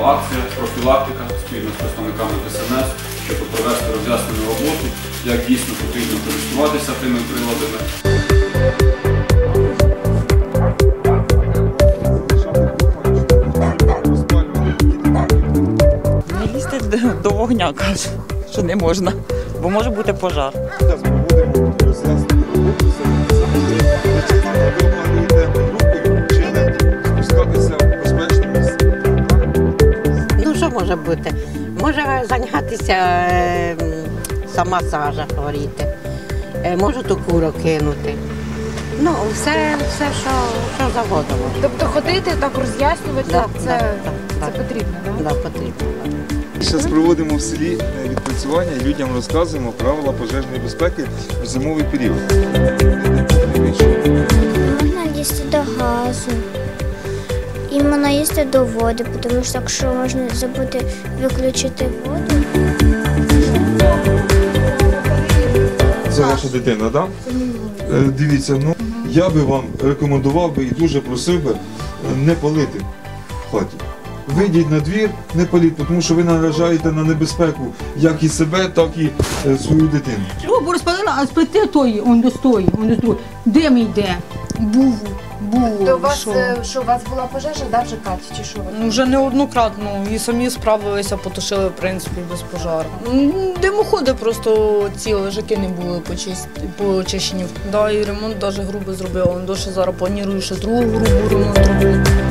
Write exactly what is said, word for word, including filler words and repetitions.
акція профілактика спільно з представниками Де Ес Ен Ес, щоб провести роз'яснену роботу, як дійсно потрібно користуватися тими приладами. Не лізти до вогня, кажуть, що не можна, бо може бути пожар. Зараз ми будемо роз'яснити роботу, чи не спускатися в безпечне місце. Ну, що може бути? Може зайнятися е, сама сажа хворіти, е, може ту куру кинути. Ну, все, все що, що завгодно може. Тобто ходити, так роз'яснювати, Да, це, да, це да, потрібно, так? Да, потрібно. Зараз проводимо в селі відпрацювання і людям розказуємо правила пожежної безпеки в зимовий період. Можна їсти до газу, і можна їсти до води, тому що якщо можна забути виключити воду. Це ваша дитина, так? Да? Дивіться, ну я би вам рекомендував би і дуже просив би не палити в хаті. Вийдіть на двір, не паліть, тому що ви наражаєте на небезпеку як і себе, так і е, свою дитину. Трубу розпалила, а з плити тої, он до стої, он до стої. Дим йде. Був, був. То у вас, що? е, що у вас була пожежа, да, в ЖКаті, чи що? ви? Ну, вже неоднократно і самі справилися, потушили, в принципі, без пожару. М, Димоходи просто ці лежаки не були почис- почищені. Да, і ремонт навіть грубо зробили. Он досі зараз планую ще другу грубу ремонт робити.